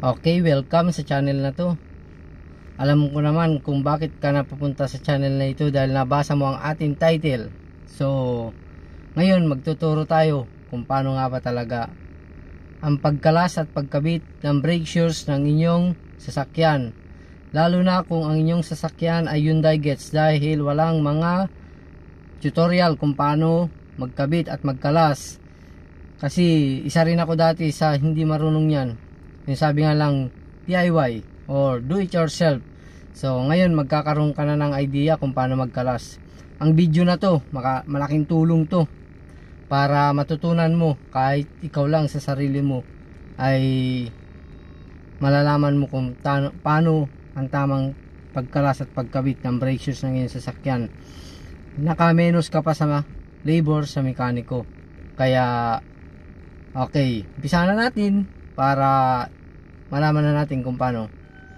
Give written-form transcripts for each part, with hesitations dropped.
Okay, welcome sa channel na to. Alam ko naman kung bakit ka napupunta sa channel na ito dahil nabasa mo ang ating title. So, ngayon magtuturo tayo kung paano nga ba talaga ang pagkalas at pagkabit ng brake shoes ng inyong sasakyan. Lalo na kung ang inyong sasakyan ay Hyundai Getz, dahil walang mga tutorial kung paano magkabit at magkalas. Kasi isa rin ako dati sa hindi marunong yan. Yung sabi nga lang DIY or do it yourself. So ngayon magkakaroon ka na ng idea kung paano magkalas. Ang video na to malaking tulong to para matutunan mo kahit ikaw lang sa sarili mo ay malalaman mo kung paano ang tamang pagkalas at pagkabit ng brake shoes ng iyong sasakyan. Nakamenos ka pa sa labor sa mekaniko. Kaya okay, umpisa na natin para malaman na natin kung paano.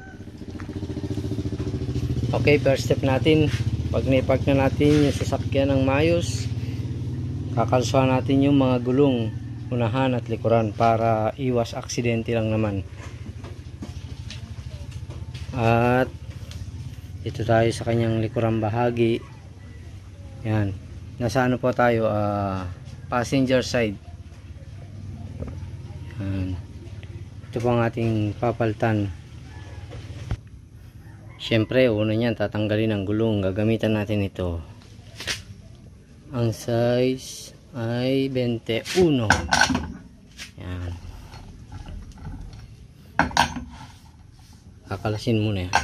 Okay, first step natin, pag naipark na natin yung sasakyan ng maayos, kakalsuhan natin yung mga gulong unahan at likuran para iwas aksidente lang naman. At dito tayo sa kanyang likurang bahagi. Yan, nasa ano po tayo, passenger side. Yan. Ito po ang ating papaltan. Siyempre, una niyan tatanggalin ang gulong. Gagamitan natin ito. Ang size ay 21. Yan. Kakalasin muna yan.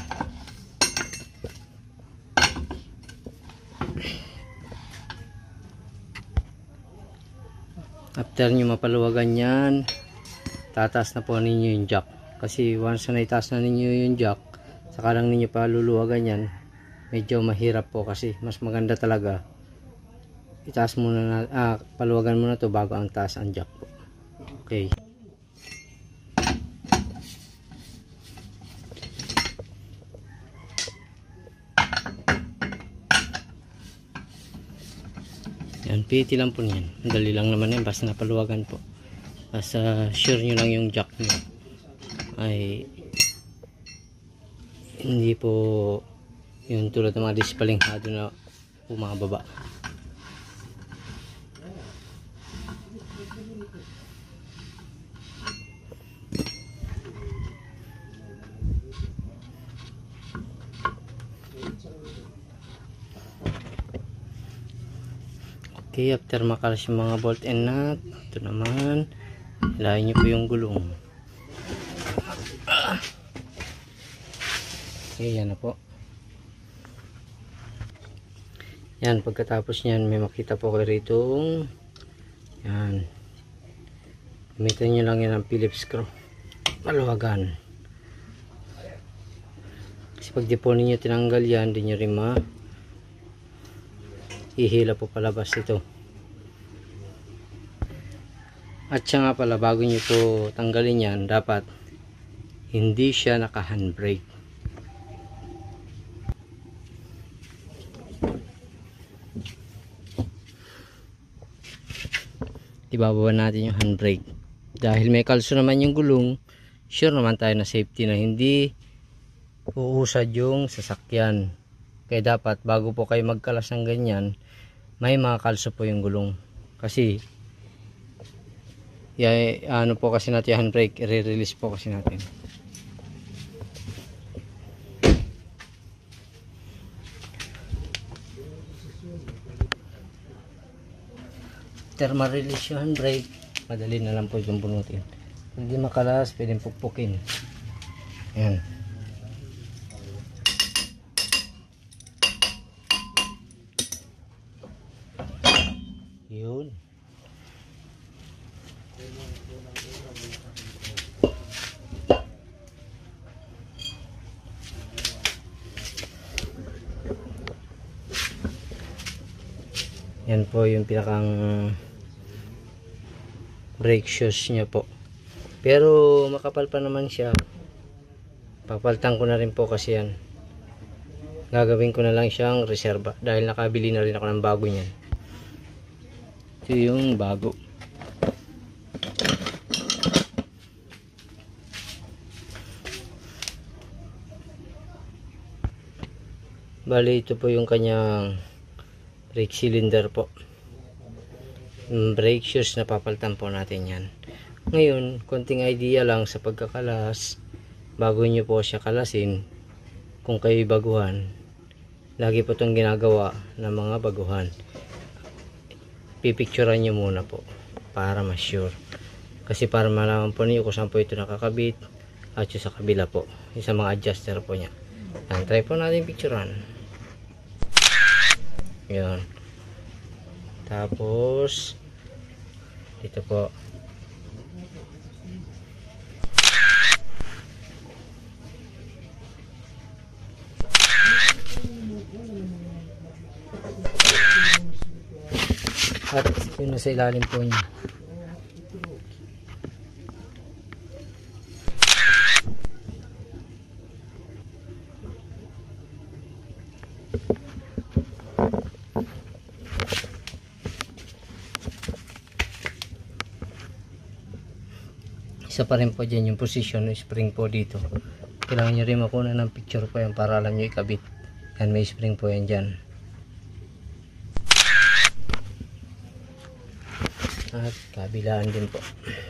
After nyo mapaluwagan yan, tataas na po ninyo yung jack. Kasi once na itaas na ninyo yung jack, saka lang ninyo paluluwagan yan, medyo mahirap po. Kasi mas maganda talaga itaas muna na, paluwagan muna to bago ang taas ang jack po. Okay. Yan, piti lang po niyan. Dali lang naman yan, basta napaluwagan po. Basta sure nyo lang yung jack nyo ay hindi po yung tulad ng mga dispalinghado na bumababa. Okay, after makalas yung mga bolt and nut, ito naman hilahin nyo po yung gulong. Okay, yan na po. Yan, pagkatapos nyan may makita po kayo rito. Yan, gamitin nyo lang yan ang Phillips screw, paluwagan. Kasi pag di po ninyo tinanggal yan, di nyo rin ihila po palabas ito. At siya nga pala, bago nyo po tanggalin yan, dapat hindi siya naka handbrake. Ibababa natin yung handbrake dahil may kalso naman yung gulong. Sure naman tayo na safety na hindi uusad yung sasakyan. Kaya dapat bago po kayo magkalas ng ganyan, may mga kalso po yung gulong. Kasi ano po kasi natin yung handbrake, i-release po kasi natin. After ma-release yung handbrake, madali na lang po itong bunutin. Pag di makalas, pwedeng pukpukin. Ayan. Yun. Yan po yung pinakang brake shoes niya po. Pero makapal pa naman siya. Papaltan ko na rin po kasi yan. Gagawin ko na lang siyang reserva dahil nakabili na rin ako ng bago niyan. Ito yung bago. Bali ito po yung kanyang brake cylinder po. Brake shoes na papalitan po natin yan. Ngayon, konting idea lang sa pagkakalas. Bago nyo po siya kalasin, kung kayo baguhan, lagi po itong ginagawa ng mga baguhan, pipicturean nyo muna po para ma-sure. Kasi para malaman po niyo kung saan po ito nakakabit at yung sa kabila po, yung sa mga adjuster po nya. Yan, try po natin picturean. Yun. Tapos dito po at yun nasa ilalim po niya. Isa pa rin po dyan yung position ng spring po dito. Kailangan nyo rin makuna ng picture po yan para alam nyo ikabit. Yan, may spring po yan dyan. At kabilaan din po.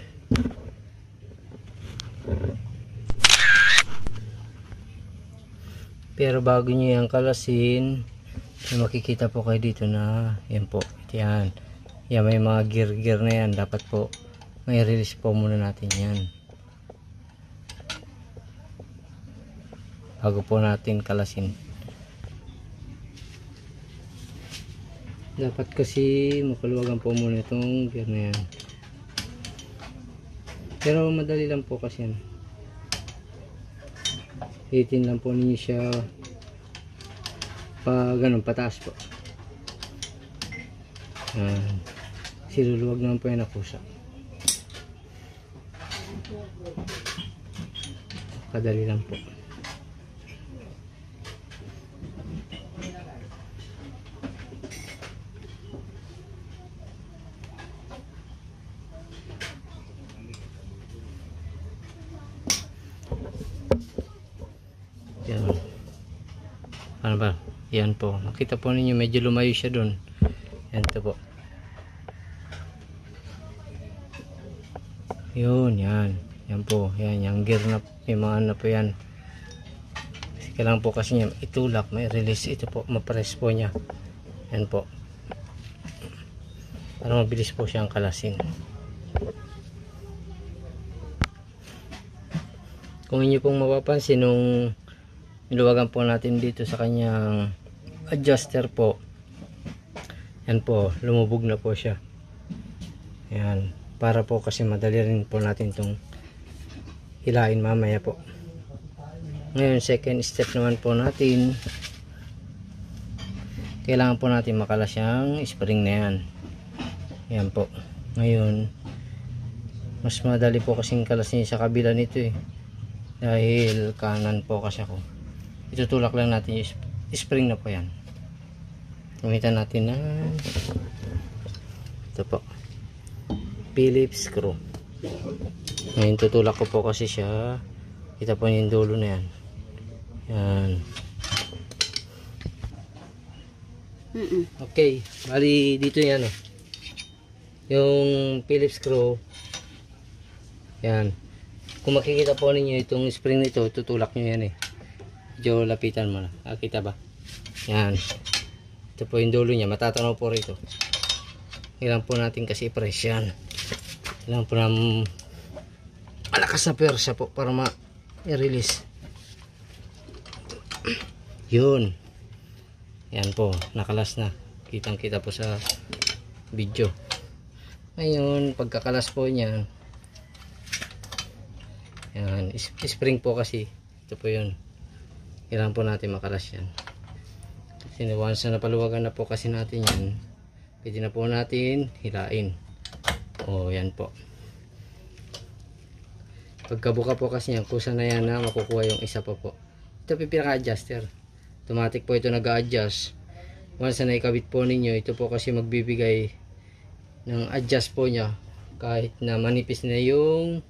Pero bago nyo yan kalasin, makikita po kayo dito na yan po. Yan. Yan, may mga gear na yan. Dapat po may release po muna natin yan bago po natin kalasin. Dapat kasi mapaluwagan po muna itong gear na yan, pero madali lang po kasi yan. Hitin lang po ninyo siya pa ganun pataas po. Siluluwag naman po yan na kusa. Kadali lang po. Yan. Ano ba? Yan po. Makita po ninyo medyo lumayo siya dun. Yan to po. Yun, yan. Yan po. Yan, yung gear na may mga ano po yan. Kailangan po kasi niya itulak, may release. Ito po, mapress po niya. Yan po. Para mabilis po siyang kalasin. Kung inyo pong mapapansin, nung niluwagan po natin dito sa kanyang adjuster po, yan po, lumubog na po siya. Yan. Para po kasi madali rin po natin itong hilain mamaya po. Ngayon, second step naman po natin, kailangan po natin makalas yung spring na yan. Yan po. Ngayon, mas madali po kasing kalasin sa kabila nito eh, dahil kanan po kasi ako. Itutulak lang natin yung spring na po yan. Gamitan natin na ito po, Phillips screw. Ngayon tutulak ko po kasi siya. Kita po yung dulo na yan. Yan. Okay, bali dito yan oh. Yung Phillips screw. Yan. Kung makikita po ninyo itong spring nito, tutulak nyo yan eh. Medyo lapitan mo na. Kita ba? Yan. Ito po yung dulo niya. Matatanaw po rito. Kailangan po natin kasi i-press yan. Kailangan po naman malakas na persa po para ma-release. Yun. Yan po. Nakalas na. Kitang kita po sa video. Ngayon, pagkakalas po niya, yan. Spring po kasi. Ito po yun. Kailangan po natin makalas yan. Kasi once na napaluwagan na po kasi natin yan, pwede na po natin hilain. O yan po. Pagkabuka po kasi yan, kusa na yan na makukuha yung isa pa po. Ito po pinaka-adjuster. Automatic po ito nag-a-adjust. Once na naikabit po ninyo, ito po kasi magbibigay ng adjust po niya kahit na manipis na yung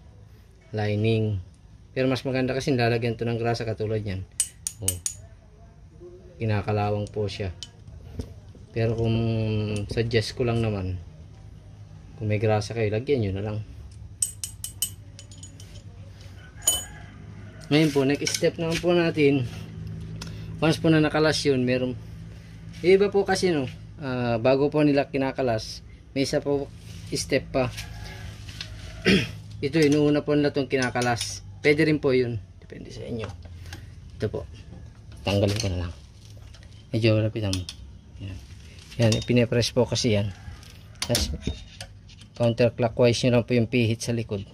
lining. Pero mas maganda kasi lalagyan ito ng grasa katulad yan. O. kinakalawang po siya. Pero kung suggest ko lang naman, kung may grasa kayo, lagyan nyo na lang. Ngayon po, next step naman po natin, once po na nakalas yun, meron iba po kasi no, bago po nila kinakalas, may isa po step pa. Ito, inuuna po nila itong kinakalas. Pwede rin po yun, depende sa inyo. Ito po, tanggalin ko na lang, medyo lapitan mo. Yan, yan, pinipress po kasi yan. Tapos counterclockwise nyo lang po yung pihit sa likod.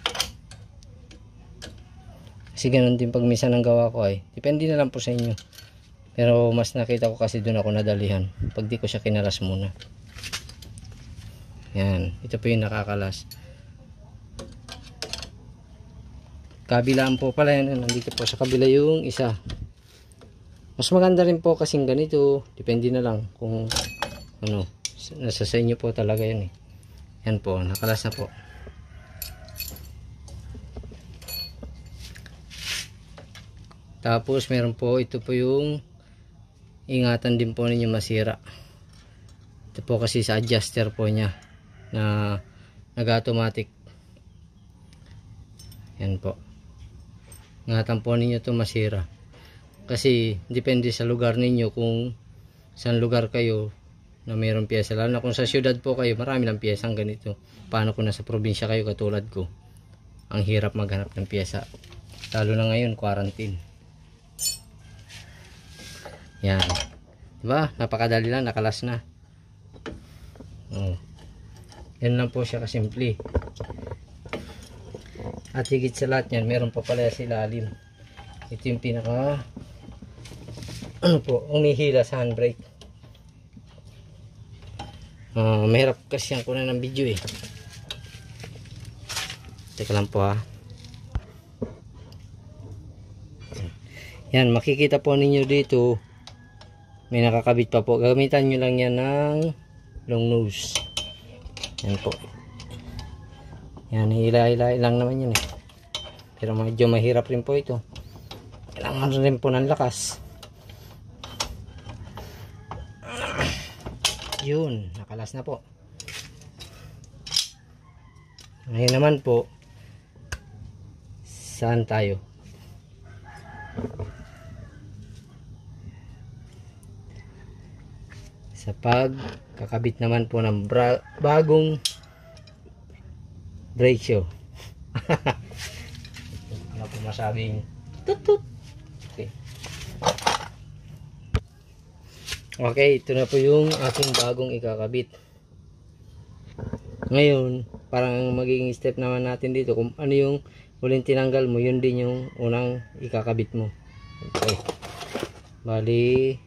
Kasi ganun din pag minsan ang gawa ko ay depende na lang po sa inyo. Pero mas nakita ko kasi doon ako nadalihan pag di ko siya kinalas muna. Yan, ito po yung nakakalas. Kabilaan po pala yan, nandito po sa kabila yung isa. Mas maganda rin po kasing ganito, depende na lang kung ano, nasa sa inyo po talaga yan eh. Yan po, nakalas na po. Tapos meron po, ito po yung ingatan din po ninyo masira. Ito po kasi sa adjuster po niya na nag-automatic. Yan po. Ingatan po ninyo ito masira. Kasi depende sa lugar ninyo kung saan lugar kayo na mayroong pyesa. Lalo na kung sa syudad po kayo, marami ng pyesa ang ganito. Paano kung nasa probinsya kayo katulad ko? Ang hirap maghanap ng pyesa. Lalo na ngayon, quarantine. Yan. Diba? Napakadali lang, nakalas na. Oh. Yan lang po siya kasimple. At higit sa lahat yan, meron pa pala sa ilalim. Ito yung pinaka ano po, umihila sa handbrake. Mahirap kasi yan kunan ng video eh. Teka lang po ha. Yan, makikita po ninyo dito may nakakabit pa po. Gamitan nyo lang yan ng long nose. Yan po. Yan, hila-hila lang naman yun eh. Pero medyo mahirap rin po ito. Kailangan rin po ng lakas. Yun, nakalas na po. Ngayon naman po, saan tayo? Sa pagkakabit naman po ng bagong brake shoe. Ano po masabing tut. Okay. Okay, ito na po yung aking bagong ikakabit. Ngayon, parang magiging step naman natin dito kung ano yung huling tinanggal mo, yun din yung unang ikakabit mo. Okay. Bali,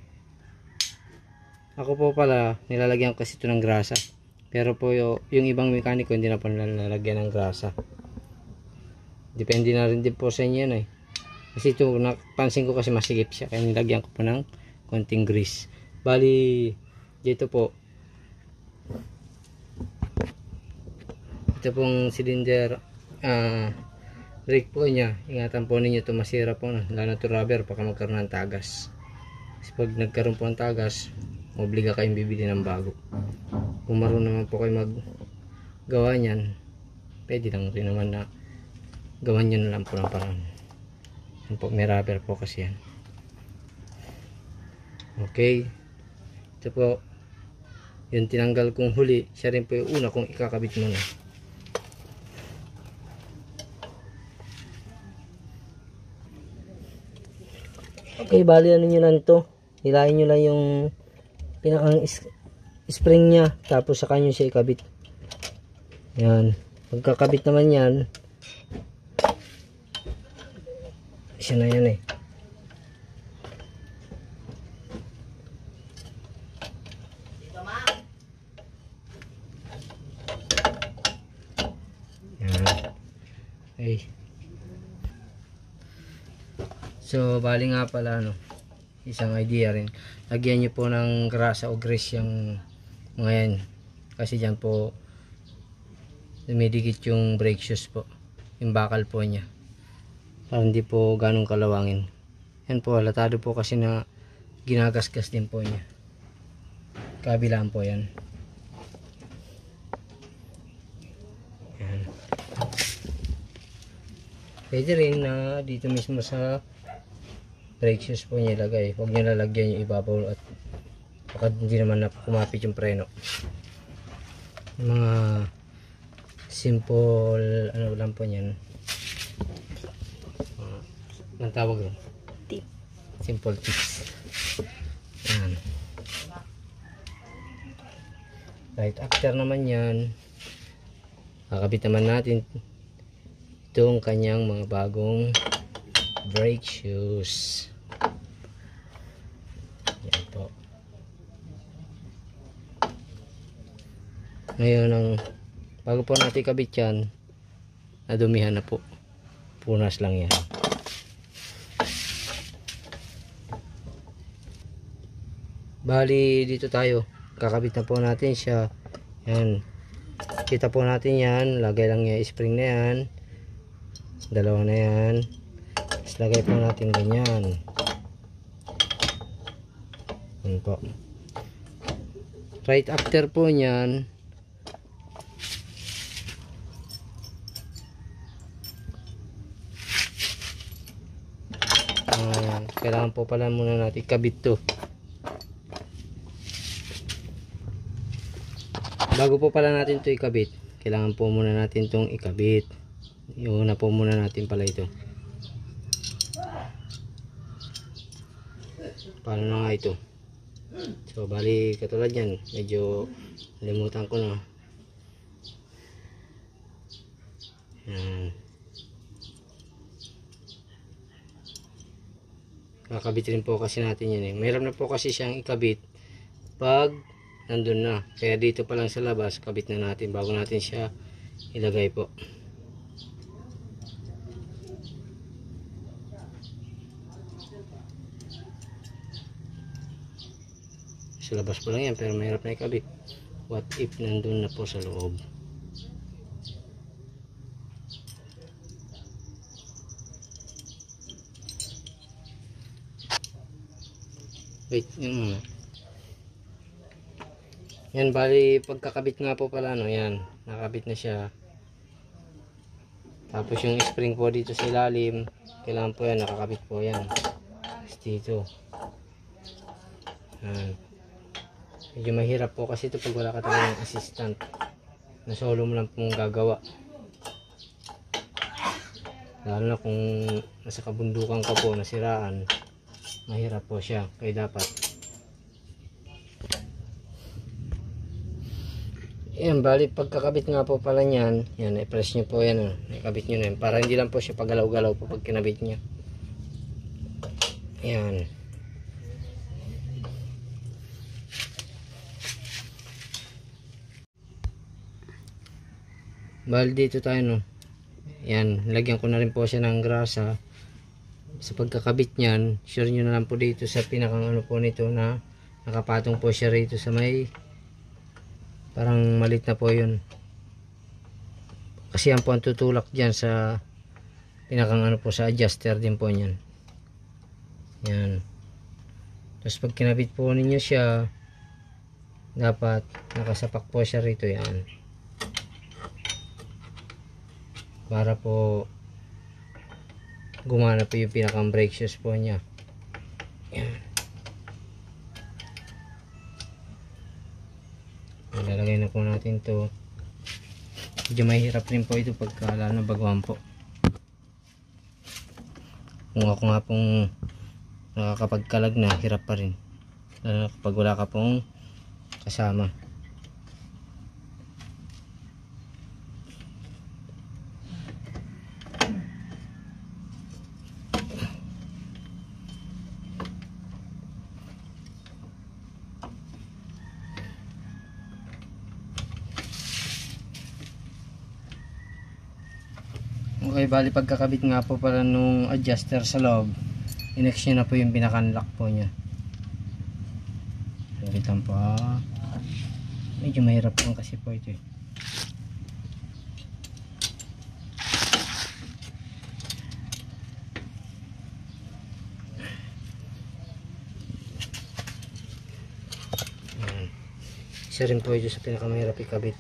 ako po pala, nilalagyan ko kasi ito ng grasa. Pero po yung ibang mekaniko, hindi na po nilalagyan ng grasa. Depende na rin din po sa inyo yan eh. Kasi ito, napansin ko kasi masigip siya. Kaya nilagyan ko po ng konting grease. Bali, dito po. Ito pong cylinder, brake po niya. Ingatan po ninyo ito masira po. Lalo na ito rubber, baka magkaroon ng tagas. Kasi pag nagkaroon po ng tagas, obliga kayong bibili ng bago. Kung marunong naman po kayo maggawa niyan, pwede lang rin naman na gawan nyo na lang po ng paraan. Yan po, may rubber po kasi yan. Okay, ito po yung tinanggal kong huli, siya rin po yung una kong ikakabit muna. Okay, bali ano nyo lang to, hilahin nyo lang yung pinakang spring nya, tapos saka nyo siya ikabit. Yan, pagkakabit naman yan, siya na yan eh. Okay. So bali nga pala isang idea rin, lagyan nyo po ng grasa o grease yung mga yan, kasi dyan po dumidikit yung brake shoes po, yung bakal po nya, para hindi po ganong kalawangin. Yan po, halatado po kasi na ginagasgas din po niya. Kabilaan po yan. Yan. Pwede rin na dito mismo sa brake shoes po niya ilagay. Huwag niyo lalagyan yung ibabaw at baka hindi naman na kumapit yung preno. Mga simple ano lang po niyan. Ang tawag rin? Tip. Simple tips. Yan. Right after naman yan, kakabit naman natin itong kanyang mga bagong brake shoes. Yan po. Ngayon, bago po natin kabit yan, nadumihan na po. Punas lang yan. Bali, dito tayo. Kakabit na po natin siya. Yan. Kita po natin yan. Lagay lang yung spring na yan. Dalawa na yan. Tapos lagay po natin ganyan. Yan po. Right after po nyan, kailangan po pala muna natin ikabit to. Bago po pala natin to ikabit, kailangan po muna natin tong ikabit. Iuna po muna natin pala ito. Paano na nga ito? So bali katulad yan, medyo limutan ko na. Yan. Kakabit rin po kasi natin yan eh. Mayroon na po kasi siyang ikabit pag nandun na. Kaya dito pa lang sa labas, kabit na natin bago natin siya ilagay po. Sa labas po lang yan, pero mahirap na ikabit. What if nandun na po sa loob? Wait, yun muna. Yan, bali pagkakabit nga po pala, no, yan, nakabit na siya. Tapos yung spring po dito sa ilalim, kailangan po yan, nakakabit po yan. Tapos dito. Yan. Medyo mahirap po kasi ito pag wala ka talagang assistant. Na solo mo lang pong gagawa. Lalo na kung nasa kabundukan ka po, nasiraan, mahirap po siya. Kaya dapat yan, bali pagkakabit nga po pala niyan, yan, i-press nyo po yan, ikabit nyo na yan, para hindi lang po siya pagalaw-galaw po pag kinabit nyo. Yan. Bali dito tayo, no. Yan, lagyan ko na rin po siya ng grasa. Sa pagkakabit niyan, sure nyo na lang po dito sa pinakang ano po nito na nakapatong po siya rito sa may parang malit na po yun. Kasi yan po ang tutulak dyan sa pinakang ano po sa adjuster din po niyan. Yan. Tapos pag kinabit po ninyo siya, dapat nakasapak po siya rito, yan. Para po gumana po yung pinakang brake shoes po niya. Yan. Ilalagay na po natin to. Medyo mahirap rin po ito pagka lalo na baguhan po. Kung ako nga pong nakakapagkalag na, hirap pa rin. Lalo na kapag wala ka pong kasama. Okay, bali pagkakabit nga po pala nung adjuster sa loob, inex nyo na po yung pinaka-unlock po nya. Kabitan po. Medyo mahirap lang kasi po ito eh. Isa rin po ito sa pinakamahirap ikabit.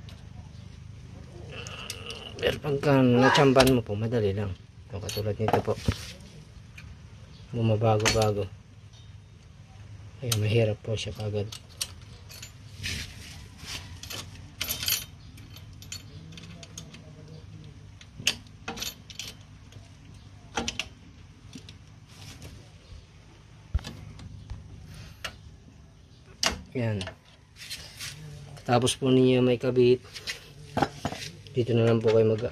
Pero pagka natsamban mo po, madali lang. Yung katulad nito po, bumabago-bago. Ayun, mahirap po siya kagad. Yan. Tapos po ninyo may kabit. Dito na lang po kayo mag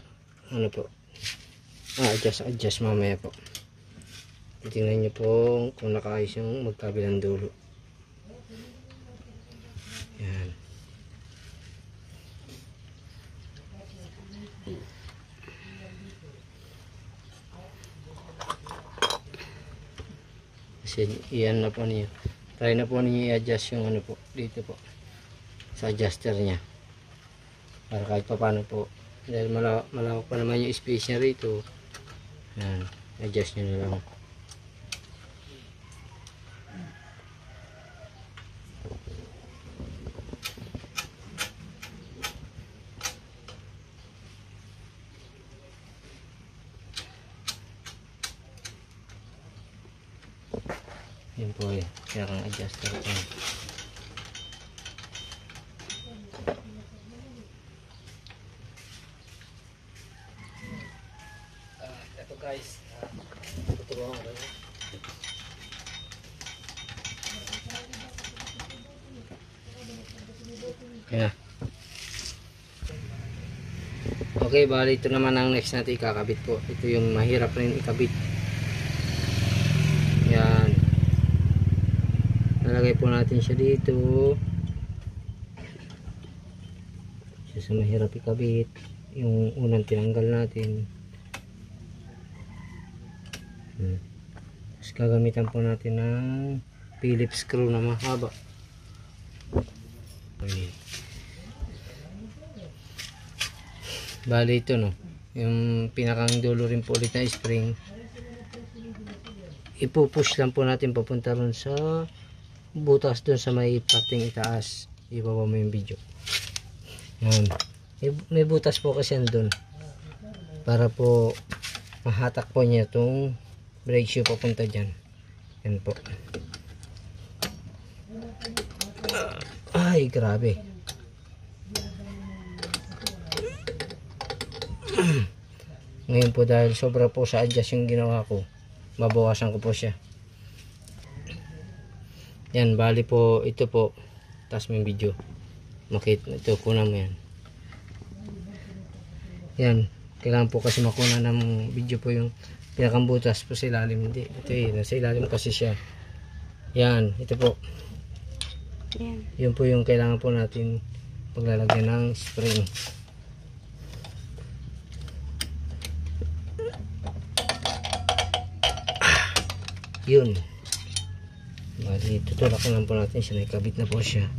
adjust mamaya po. Titingnan nyo po kung nakaayos yung magkabilang dulo. Yan. Kasi iyan na po niyo. Try na po ninyo i-adjust yung po dito po sa adjuster nya para kahit pa paano po, dahil malawak pa naman yung space nya rito. Yan, adjust nyo na lang. Yan po eh, kaya kang adjuster po. Ito guys, tuturuan ko kayo. Yeah. Okay, bali ito naman ang next natin ikakabit po. Ito yung mahirap rin ikabit. Yan. Nalagay po natin siya dito. Siya sa mahirap ikabit. Yung unang tinanggal natin. Tapos gagamitan po natin ng Phillips screw na mahaba. Okay. Bali ito no, yung pinakang dulo rin po ulit na spring, ipupush lang po natin papunta ron sa butas doon sa may parting itaas. Ibaba mo yung video. Yan. May butas po kasi doon para po mahatak po niya itong brake shoe papunta dyan. Yan po. Ay grabe. Ngayon po dahil sobra po sa adjust yung ginawa ko, babawasan ko po siya. Yan, bali po ito po, taas mo yung video, makita ito, kunan mo yan. Yan, kailangan po kasi makuna ng video po yung pinakang butas po sa ilalim. Hindi, ito eh, nasa ilalim kasi siya. Yan, ito po. Yan. Yun po yung kailangan po natin paglalagyan ng spring. Yun. Bali, tutulak lang po natin siya. Nakabit na po siya.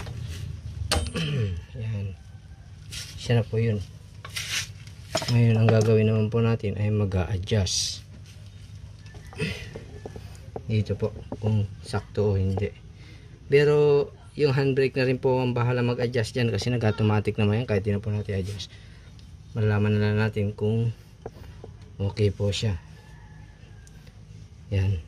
Yan. Siya na po yun. Ngayon, ang gagawin naman po natin ay mag-a-adjust. Dito po, kung sakto o hindi. Pero, yung handbrake na rin po ang bahala mag-adjust dyan kasi nag-automatic naman yan kahit di na po natin adjust. Malalaman na lang natin kung okay po siya. Yan.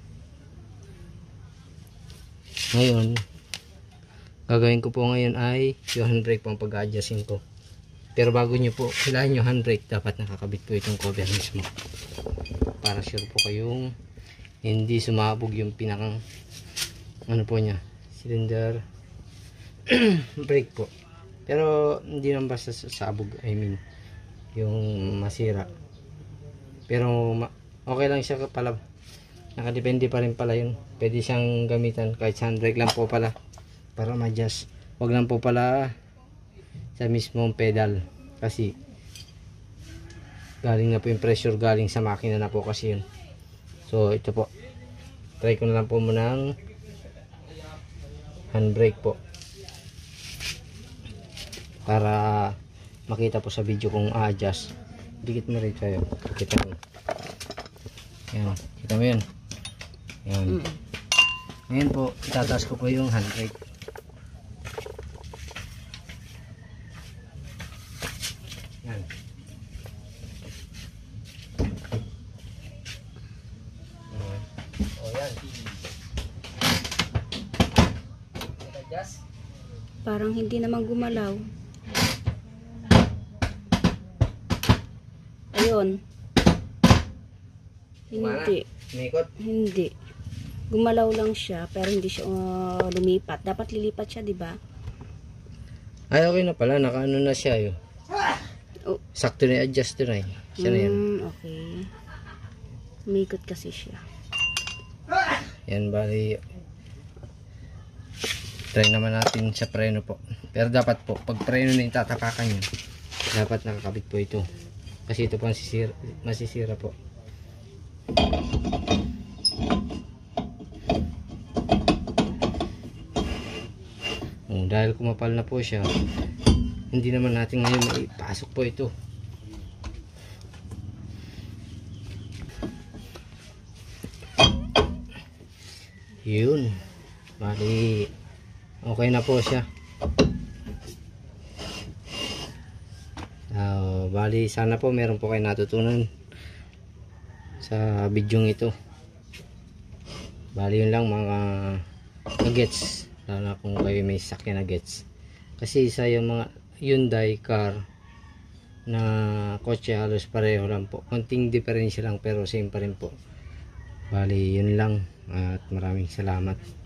Ngayon, gagawin ko po ngayon ay yung handbrake po ang pag-adjustin ko. Pero bago nyo po kailangan yung handbrake, dapat nakakabit po itong cover mismo para sure po kayong hindi sumabog yung pinakang ano po nya, cylinder brake po. Pero hindi naman basta sabog, I mean yung masira. Pero okay lang siya pala. Nakadepende pa rin pala yun. Pwede siyang gamitan kahit handbrake lang po pala para ma-adjust. Wag lang po pala sa mismong pedal kasi galing na po yung pressure galing sa makina na po kasi yun. So ito po, try ko na lang po muna ng handbrake po para makita po sa video kung a-adjust. Dikit mo rin kayo, kita mo yan, kita mo yun. Yan. Ngayon po, itataas ko po yung handbrake. Parang hindi naman gumalaw. Ayun. Hindi. Umikot. Hindi. Gumalaw lang siya, pero hindi siya lumipat. Dapat lilipat siya, di ba? Ay, okay na pala. Nakaano na siya yun. Oh. Sakto na adjust na yun. Siya na yan. Okay. Umikot kasi siya. Yan, bali. Try naman natin sa preno po. Pero dapat po, pag preno na yung tatapakan nyo, dapat nakakabit po ito. Kasi ito po masisira po. Dahil kumapal na po siya, hindi naman natin ngayon maipasok po ito. Yun, bali okay na po siya. Bali sana po meron po kayo natutunan sa bidyong ito. Bali yun lang mga gets, lalo kung kayo may sakyan na gets. Kasi sa yung mga Hyundai car na kotse halos pareho lang po, konting diferensya lang pero same pa rin po. Bali yun lang at maraming salamat.